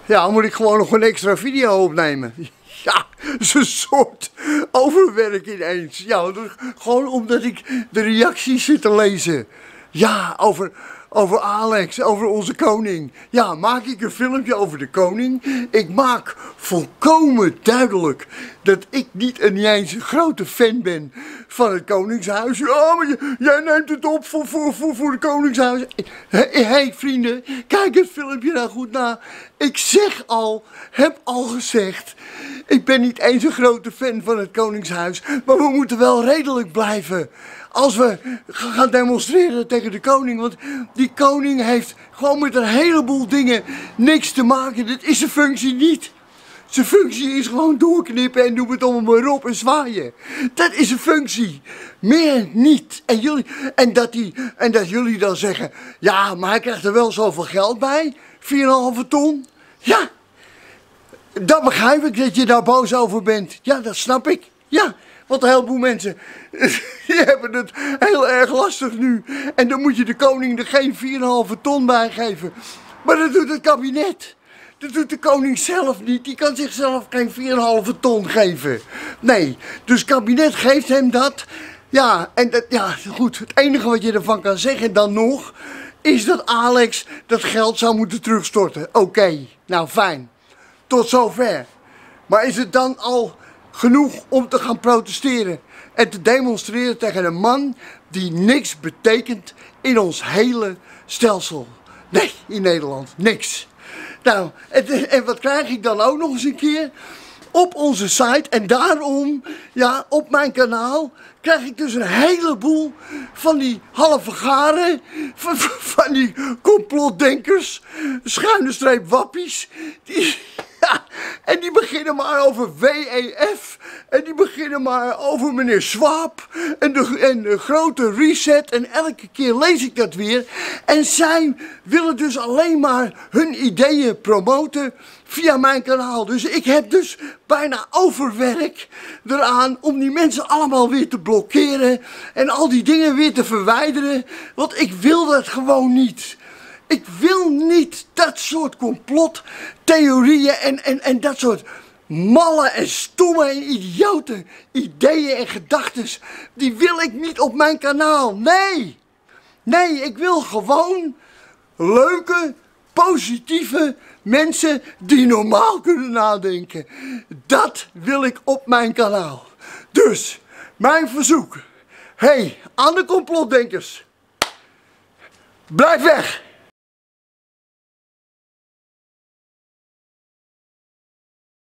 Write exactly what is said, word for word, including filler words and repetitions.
Ja, moet ik gewoon nog een extra video opnemen. Ja, dat is een soort overwerk ineens. Ja, gewoon omdat ik de reacties zit te lezen. Ja, over, over Alex, over onze koning. Ja, maak ik een filmpje over de koning. Ik maak volkomen duidelijk dat ik niet en niet eens een grote fan ben van het koningshuis. Ja, maar jij neemt het op voor, voor, voor, voor het koningshuis. Hé, hey, vrienden, kijk het filmpje nou goed na. Ik zeg al, heb al gezegd, ik ben niet eens een grote fan van het koningshuis, maar we moeten wel redelijk blijven als we gaan demonstreren tegen de koning. Want die koning heeft gewoon met een heleboel dingen niks te maken. Dit is zijn functie niet. Zijn functie is gewoon doorknippen en doe het allemaal maar op en zwaaien. Dat is een functie. Meer niet. En, jullie, en, dat die, en dat jullie dan zeggen, ja, maar hij krijgt er wel zoveel geld bij. vier komma vijf ton. Ja, dat begrijp ik dat je daar boos over bent. Ja, dat snap ik. Ja, want een heleboel mensen die hebben het heel erg lastig nu. En dan moet je de koning er geen vier komma vijf ton bij geven. Maar dat doet het kabinet. Dat doet de koning zelf niet. Die kan zichzelf geen vier komma vijf ton geven. Nee, dus het kabinet geeft hem dat. Ja, en dat, ja, goed. Het enige wat je ervan kan zeggen dan nog is dat Alex dat geld zou moeten terugstorten. Oké, okay, nou fijn. Tot zover. Maar is het dan al genoeg om te gaan protesteren en te demonstreren tegen een man die niks betekent in ons hele stelsel? Nee, in Nederland, niks. Nou, en, en wat krijg ik dan ook nog eens een keer? Op onze site en daarom, ja, op mijn kanaal krijg ik dus een heleboel van die halve garen, van, van die complotdenkers, schuine streep wappies, die, ja, en die beginnen maar over W E F, en die beginnen maar over meneer Schwab, en de, en de grote reset, en elke keer lees ik dat weer, en zij willen dus alleen maar hun ideeën promoten via mijn kanaal. Dus ik heb dus bijna overwerk eraan om die mensen allemaal weer te blokkeren en al die dingen weer te verwijderen, want ik wil dat gewoon niet. Ik wil niet dat soort complottheorieën en, en, en dat soort malle en stomme en idiote ideeën en gedachten, die wil ik niet op mijn kanaal. Nee, nee, ik wil gewoon leuke, positieve mensen die normaal kunnen nadenken. Dat wil ik op mijn kanaal. Dus, mijn verzoek. Hey, aan de complotdenkers. Blijf weg!